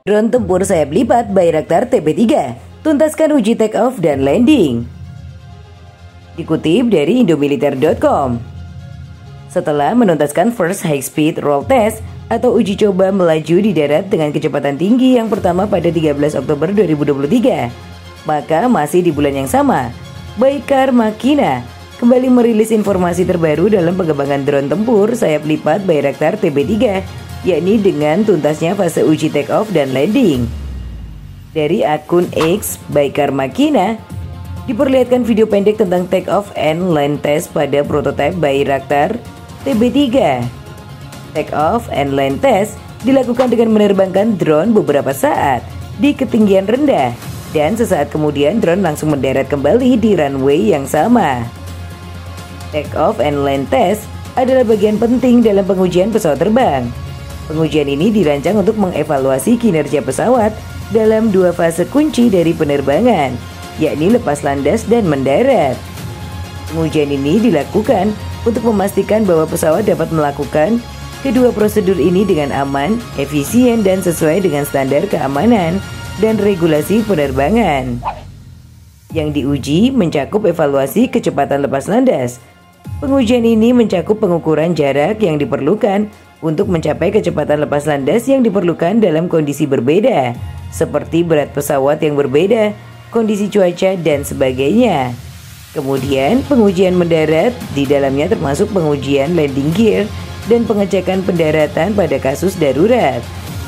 Drone tempur sayap lipat Bayraktar TB3 tuntaskan uji take off dan landing. Dikutip dari indomiliter.com. Setelah menuntaskan first high speed roll test atau uji coba melaju di darat dengan kecepatan tinggi yang pertama pada 13 Oktober 2023, maka masih di bulan yang sama, Baykar Makina kembali merilis informasi terbaru dalam pengembangan drone tempur sayap lipat Bayraktar TB3, yakni dengan tuntasnya fase uji take off dan landing. Dari akun X Baykar Makina diperlihatkan video pendek tentang take off and land test pada prototipe Bayraktar TB3. Take off and land test dilakukan dengan menerbangkan drone beberapa saat di ketinggian rendah, dan sesaat kemudian drone langsung mendarat kembali di runway yang sama. Take off and land test adalah bagian penting dalam pengujian pesawat terbang. Pengujian ini dirancang untuk mengevaluasi kinerja pesawat dalam dua fase kunci dari penerbangan, yakni lepas landas dan mendarat. Pengujian ini dilakukan untuk memastikan bahwa pesawat dapat melakukan kedua prosedur ini dengan aman, efisien, dan sesuai dengan standar keamanan dan regulasi penerbangan. Yang diuji mencakup evaluasi kecepatan lepas landas. Pengujian ini mencakup pengukuran jarak yang diperlukan untuk mencapai kecepatan lepas landas yang diperlukan dalam kondisi berbeda, seperti berat pesawat yang berbeda, kondisi cuaca, dan sebagainya. Kemudian pengujian mendarat di dalamnya termasuk pengujian landing gear dan pengecekan pendaratan pada kasus darurat.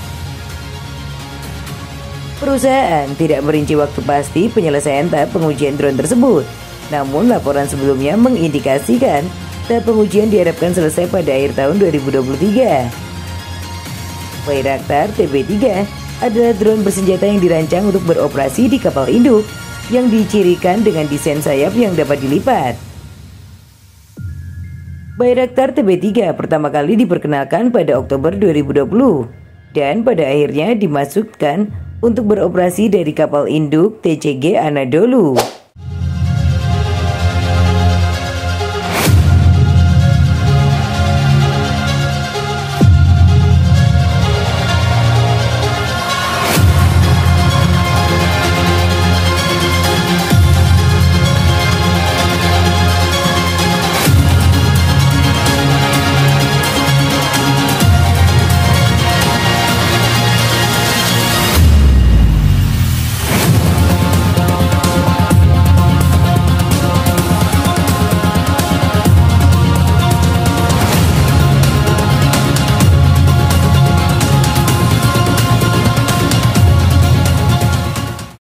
Perusahaan tidak merinci waktu pasti penyelesaian tahap pengujian drone tersebut, namun laporan sebelumnya mengindikasikan tahap pengujian diharapkan selesai pada akhir tahun 2023. Bayraktar TB3 adalah drone bersenjata yang dirancang untuk beroperasi di kapal induk yang dicirikan dengan desain sayap yang dapat dilipat. Bayraktar TB3 pertama kali diperkenalkan pada Oktober 2020 dan pada akhirnya dimasukkan untuk beroperasi dari kapal induk TCG Anadolu.